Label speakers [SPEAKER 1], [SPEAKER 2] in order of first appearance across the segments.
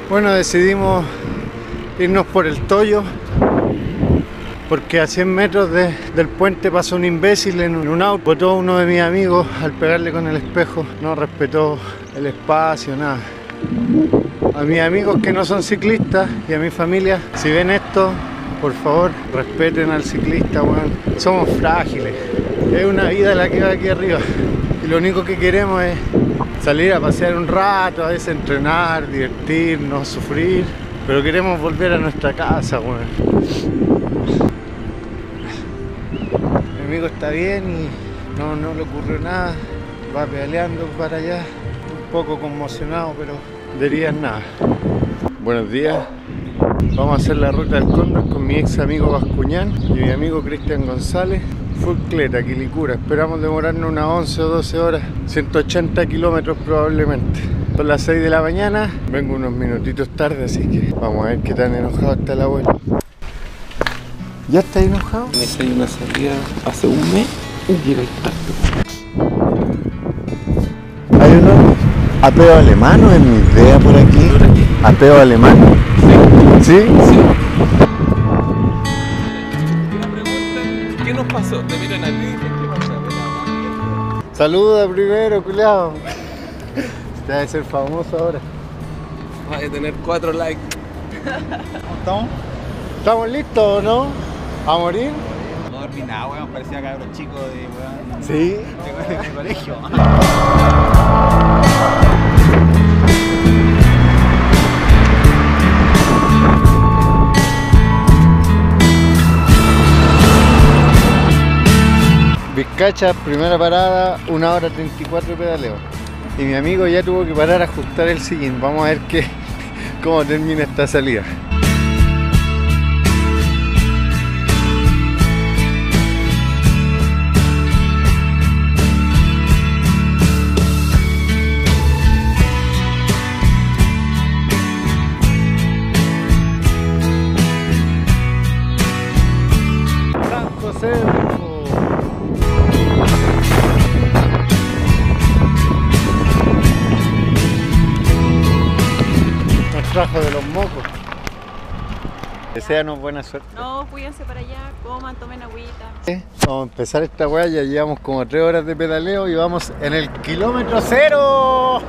[SPEAKER 1] Bueno, decidimos irnos por el Toyo porque a 100 metros del puente pasó un imbécil en un auto. Botó a uno de mis amigos al pegarle con el espejo. No respetó el espacio, nada. A mis amigos que no son ciclistas y a mi familia, si ven esto, por favor, respeten al ciclista, weón. Somos frágiles. Es una vida la que va aquí arriba. Y lo único que queremos es salir a pasear un rato, a veces entrenar, divertirnos, sufrir. Pero queremos volver a nuestra casa, weón. Mi amigo está bien y no le ocurrió nada. Va pedaleando para allá, un poco conmocionado, pero diría nada. Buenos días. Vamos a hacer la ruta del Cóndor con mi ex amigo Bascuñán y mi amigo Cristian González. Fulcleta, Quilicura. Esperamos demorarnos unas 11 o 12 horas, 180 kilómetros probablemente. Son las 6 de la mañana, vengo unos minutitos tarde, así que vamos a ver qué tan enojado está el abuelo. ¿Ya está enojado?
[SPEAKER 2] Me hice una salida hace un mes y llega el tacto.
[SPEAKER 1] ¿Hay uno? ¿Apeo alemán o es mi idea por aquí? ¿Apeo alemán? Sí. ¿Sí?
[SPEAKER 2] Sí. ¿Qué nos pasó? Te miran a ti y dicen, ¿qué pasó?
[SPEAKER 1] Saluda primero, culiao. Te va a ser famoso ahora.
[SPEAKER 2] Vas a tener 4 likes.
[SPEAKER 3] ¿Cómo estamos?
[SPEAKER 1] ¿Estamos listos o no? ¿A morir?
[SPEAKER 3] No dormí nada, weón. Parecía cabros chicos de weón.
[SPEAKER 1] Sí.
[SPEAKER 3] De colegio.
[SPEAKER 1] Vizcacha, primera parada, 1 hora 34 de pedaleo. Y mi amigo ya tuvo que parar a ajustar el sillín. Vamos a ver cómo termina esta salida. San José del Río. Trajo de los mocos. Deseanos buena suerte.
[SPEAKER 4] No, cuídense para allá, coman, tomen agüita.
[SPEAKER 1] Vamos a empezar esta weá, ya llevamos como 3 horas de pedaleo y vamos en el kilómetro 0.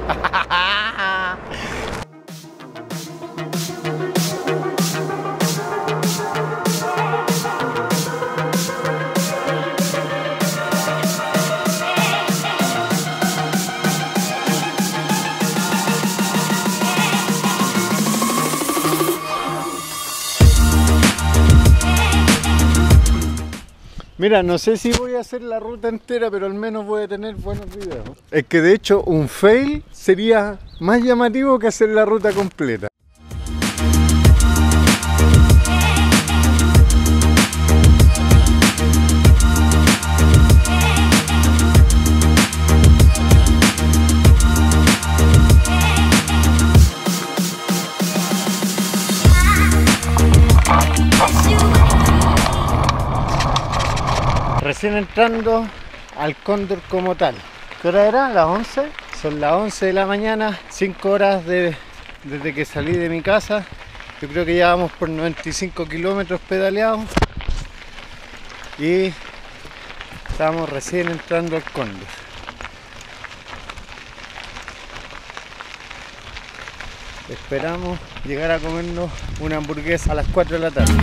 [SPEAKER 1] Mira, no sé si voy a hacer la ruta entera, pero al menos voy a tener buenos videos. Es que de hecho un fail sería más llamativo que hacer la ruta completa. Recién entrando al Cóndor como tal. ¿Qué hora era? ¿Las 11? Son las 11 de la mañana, 5 horas desde que salí de mi casa. Yo creo que ya vamos por 95 kilómetros pedaleados. Y estamos recién entrando al Cóndor. Esperamos llegar a comernos una hamburguesa a las 4 de la tarde.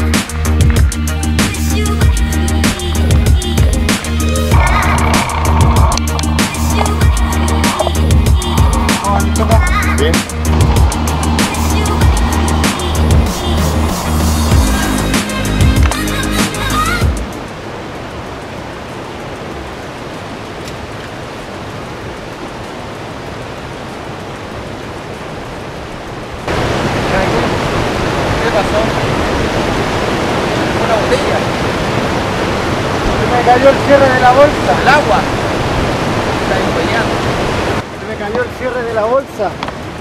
[SPEAKER 1] Bien.
[SPEAKER 2] ¿Qué pasó? Una botella.
[SPEAKER 1] Se me cayó el cierre de la bolsa.
[SPEAKER 2] El agua. Está empeñando.
[SPEAKER 1] Se me cayó el cierre de la bolsa.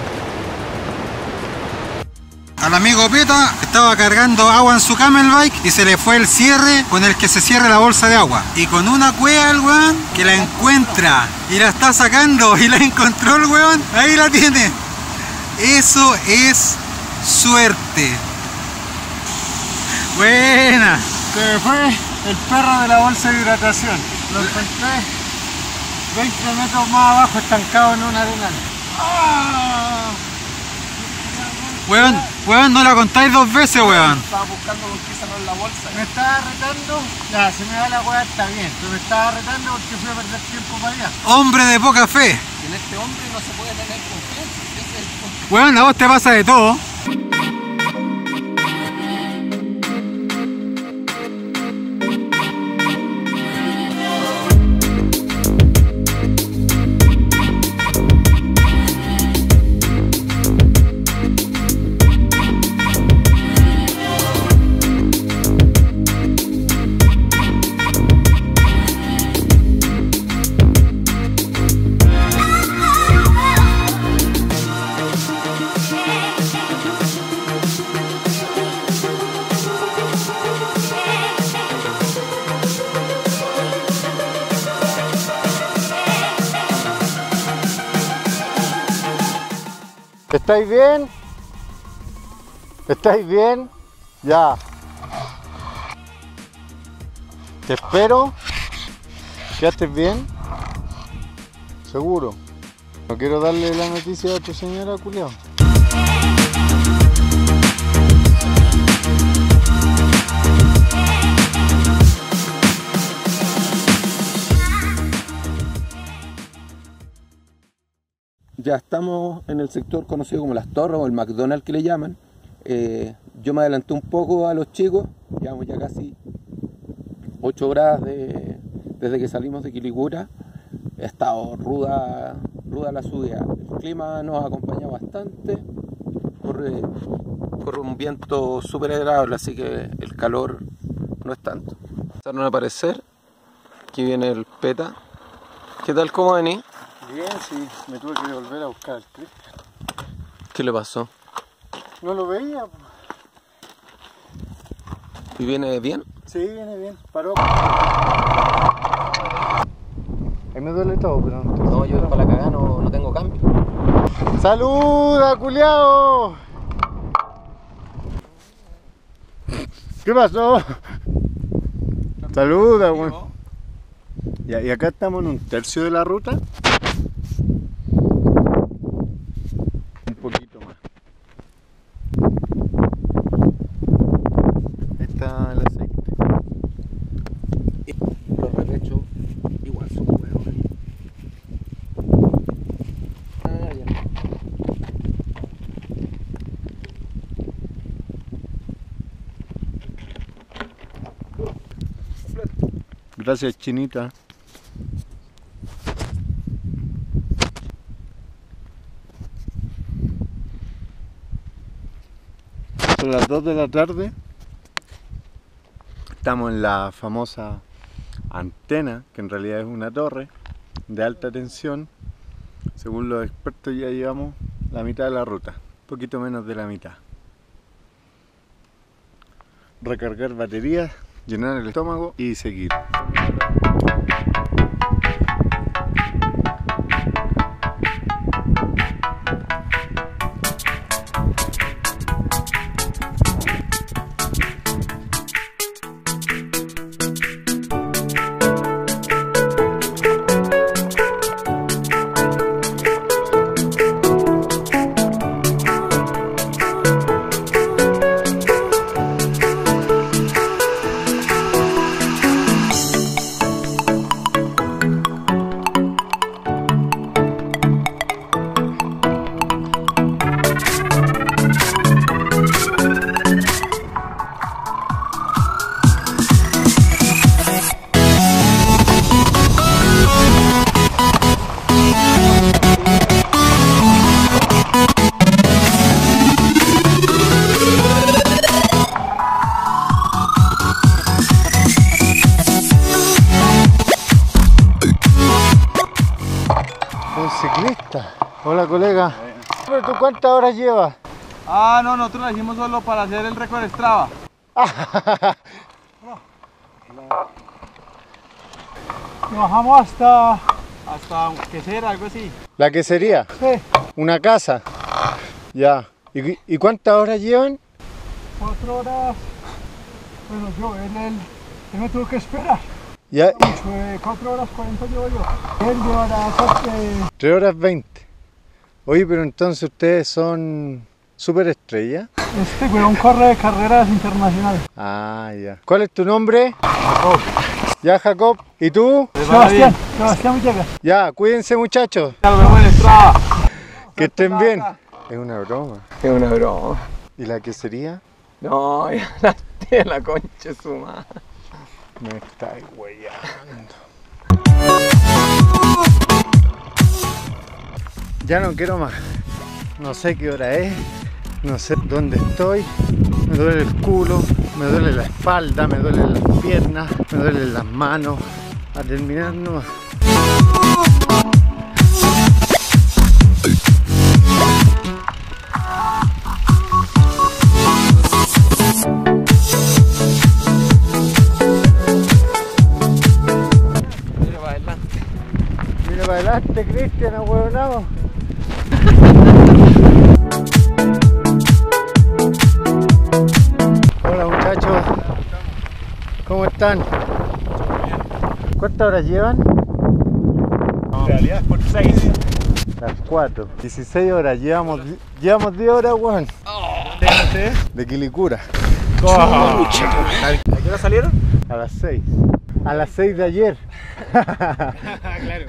[SPEAKER 3] Al amigo Peta estaba cargando agua en su camel bike y se le fue el cierre con el que se cierra la bolsa de agua. Y con una cueva el weón que la encuentra y la está sacando y la encontró el weón, ahí la tiene. Eso es suerte. Buena.
[SPEAKER 1] Se me fue el perro de la bolsa de hidratación. Lo encontré 20 metros más abajo, estancado en un arenal. ¡Ah!
[SPEAKER 3] Weón, no la contáis 2 veces, weón.
[SPEAKER 2] Estaba buscando con qué sacar la bolsa.
[SPEAKER 1] Me estaba retando, ya, si me va la weá está bien, pero me estaba retando porque fui a perder tiempo para allá.
[SPEAKER 3] Hombre de poca fe.
[SPEAKER 2] En este hombre no se puede tener confianza. Ese es el punto.
[SPEAKER 3] Weón, a vos te pasa de todo.
[SPEAKER 1] ¿Estáis bien? ¿Estáis bien? Ya. Te espero. ¿Quedaste bien? Seguro. No quiero darle la noticia a tu señora, culiao.
[SPEAKER 2] Ya estamos en el sector conocido como Las Torres o el McDonald's que le llaman. Yo me adelanté un poco a los chicos, llevamos ya casi 8 horas desde que salimos de Quilicura. Ha estado ruda la subida. El clima nos acompaña bastante, corre un viento súper agradable, así que el calor no es tanto. Empezaron a aparecer, aquí viene el Peta. ¿Qué tal, cómo venís?
[SPEAKER 1] Bien, sí, me tuve que volver a buscar al Cristian.
[SPEAKER 2] ¿Qué le pasó?
[SPEAKER 1] No lo veía.
[SPEAKER 2] ¿Y viene bien?
[SPEAKER 1] Sí, viene bien, paró. Ahí me duele todo, pero
[SPEAKER 2] No, yo para la cagada no tengo cambio.
[SPEAKER 1] ¡Saluda, culiao! ¿Qué pasó? Saluda, weón. Y acá estamos en un tercio de la ruta. Un poquito más. Ahí está el aceite.
[SPEAKER 2] Los repechos igual son huevos.
[SPEAKER 1] Gracias, Chinita. Son las 2 de la tarde. Estamos en la famosa antena, que en realidad es una torre de alta tensión. Según los expertos ya llevamos la mitad de la ruta, un poquito menos de la mitad. Recargar baterías, llenar el estómago y seguir. Ciclista. Hola, colega. ¿Pero tú cuántas horas llevas?
[SPEAKER 5] Ah, no, nosotros la hicimos solo para hacer el récord de Strava. Nos bajamos hasta quesera, algo así.
[SPEAKER 1] ¿La quesería?
[SPEAKER 5] Sí.
[SPEAKER 1] Una casa. Ya. ¿Y cuántas horas llevan?
[SPEAKER 6] 4 horas. Bueno, él me tuvo que esperar.
[SPEAKER 1] Ya.
[SPEAKER 6] 4 horas 40 llevo yo. Él llevará
[SPEAKER 1] 3 horas 20. Oye, pero entonces ustedes son superestrellas.
[SPEAKER 6] Este weón corre de carreras internacionales.
[SPEAKER 1] Ah, ya. ¿Cuál es tu nombre?
[SPEAKER 6] Jacob.
[SPEAKER 1] Ya, Jacob. ¿Y tú?
[SPEAKER 6] Sebastián Villegas.
[SPEAKER 1] Ya, cuídense, muchachos.
[SPEAKER 5] Nos vemos en Strava.
[SPEAKER 1] Que estén bien. Es una broma.
[SPEAKER 2] Es una broma.
[SPEAKER 1] ¿Y la que sería?
[SPEAKER 2] No, ya la tía, la concha su madre.
[SPEAKER 1] Me estáis weyando. Ya no quiero más. No sé qué hora es. No sé dónde estoy. Me duele el culo. Me duele la espalda. Me duelen las piernas. Me duelen las manos. A terminar nomás. Mira para adelante, Cristian, ahueonado. Hola muchachos, ¿cómo están? ¿Cuántas horas llevan?
[SPEAKER 5] En realidad es por 6.
[SPEAKER 1] Las 4, 16 horas, llevamos 10 horas, weón. De Quilicura.
[SPEAKER 5] ¿A qué hora salieron?
[SPEAKER 1] A las 6. A las 6 de ayer.
[SPEAKER 5] Claro.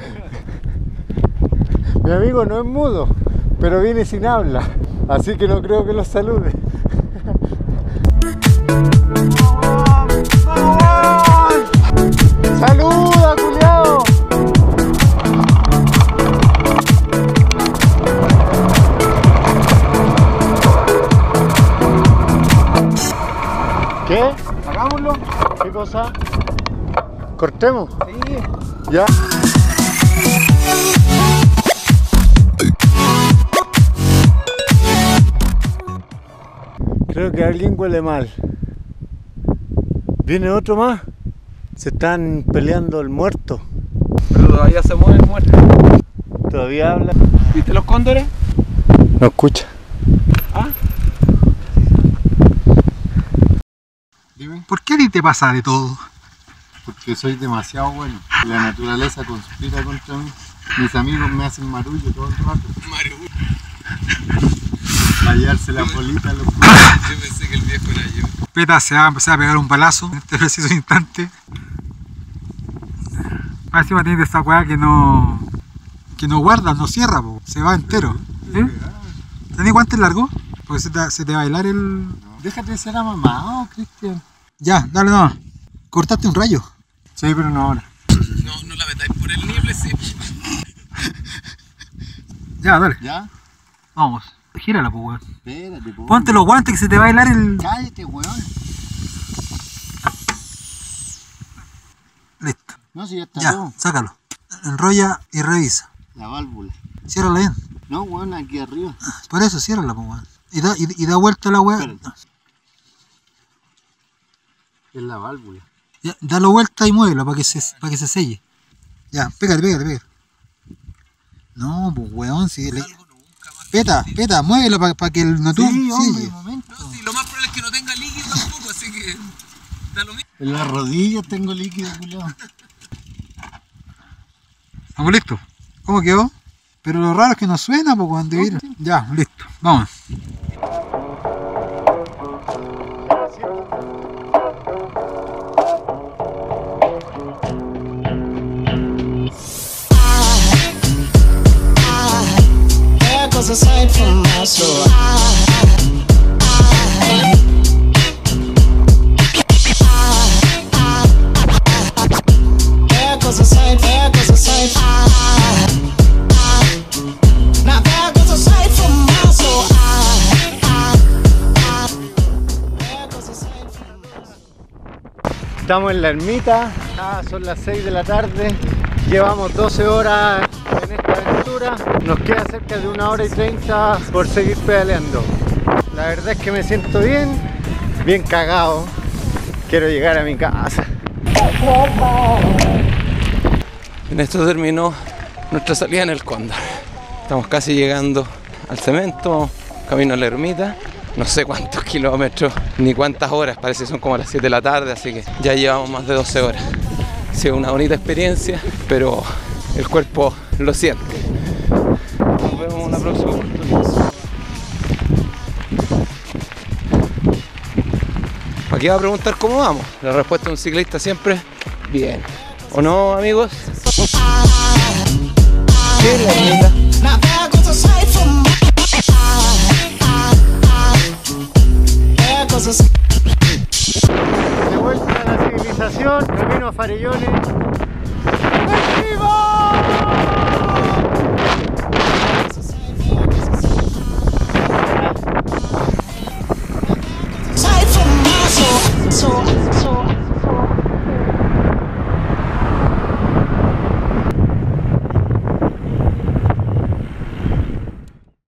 [SPEAKER 1] Mi amigo no es mudo, pero viene sin habla, así que no creo que los salude. ¡Saluda, culiao! ¿Qué?
[SPEAKER 5] Hagámoslo.
[SPEAKER 1] ¿Qué cosa? ¿Cortemos?
[SPEAKER 5] Sí.
[SPEAKER 1] ¿Ya? Creo que alguien huele mal. ¿Viene otro más? Se están peleando el muerto.
[SPEAKER 2] Pero todavía se mueve el muerto.
[SPEAKER 1] ¿Todavía habla?
[SPEAKER 2] ¿Viste los cóndores?
[SPEAKER 1] No escucha.
[SPEAKER 2] ¿Ah?
[SPEAKER 3] Dime. ¿Por qué a ti te pasa de todo?
[SPEAKER 1] Porque soy demasiado bueno. La naturaleza conspira contra mí. Mis amigos me hacen marullo todo el rato.
[SPEAKER 2] Marullo.
[SPEAKER 1] Para hallarse la bolita a los
[SPEAKER 2] Yo pensé que el viejo era yo.
[SPEAKER 3] Peta se va a empezar a pegar un balazo en este preciso instante. Más encima tiene esta weá que no guarda, no cierra, po. Se va entero. ¿Sí? ¿Tenés guantes largos? Porque se te va a bailar el...
[SPEAKER 1] Déjate de ser amamado, Cristian.
[SPEAKER 3] Ya, dale nomás. Cortaste un rayo.
[SPEAKER 1] Sí, pero no ahora.
[SPEAKER 2] No la metáis por el nible, sí.
[SPEAKER 3] Ya, dale.
[SPEAKER 1] ¿Ya?
[SPEAKER 3] Vamos. Gírala, pues, weón.
[SPEAKER 1] Espérate, po.
[SPEAKER 3] Ponte los guantes que se te va a bailar el...
[SPEAKER 1] Cállate, weón.
[SPEAKER 3] Listo.
[SPEAKER 1] No, si ya está
[SPEAKER 3] Ya,
[SPEAKER 1] todo.
[SPEAKER 3] sácalo. Enrolla y revisa.
[SPEAKER 1] La válvula.
[SPEAKER 3] Ciérrala bien.
[SPEAKER 1] No, weón, aquí arriba.
[SPEAKER 3] Por eso, ciérrala, pues, weón. Y da vuelta la weá.
[SPEAKER 1] Espérate. Es la válvula.
[SPEAKER 3] Ya, dalo vuelta y muévelo para que se selle. Ya, pégale. No, pues weón, si le... Peta, muévelo para que el natún
[SPEAKER 1] Sí, hombre,
[SPEAKER 3] selle.
[SPEAKER 1] un momento.
[SPEAKER 2] No, sí, lo más probable es que no tenga líquido tampoco, así que da lo mismo.
[SPEAKER 1] En las rodillas tengo líquido, culiao.
[SPEAKER 3] ¿Estamos listos? ¿Cómo quedó? Pero lo raro es que no suena, pues cuando ir. Ya, listo, vamos.
[SPEAKER 7] Aside from my soul, there goes a sight, now there goes a sight from my soul, there goes a sight from my soul.
[SPEAKER 1] Estamos en la ermita, son las 6 de la tarde, llevamos 12 horas en esta aventura, nos queda cerca de 1 hora y 30 por seguir pedaleando. La verdad es que me siento bien cagado, quiero llegar a mi casa.
[SPEAKER 2] En esto terminó nuestra salida en el Cóndor. Estamos casi llegando al cemento, camino a la ermita. No sé cuántos kilómetros ni cuántas horas, parece que son como las 7 de la tarde, así que ya llevamos más de 12 horas. Ha sido una bonita experiencia, pero el cuerpo lo siente. Nos vemos en una próxima oportunidad. Aquí va a preguntar cómo vamos. La respuesta de un ciclista siempre es bien. ¿O no, amigos? ¿Qué es la ermita?
[SPEAKER 1] De vuelta a la civilización, camino a Farellones.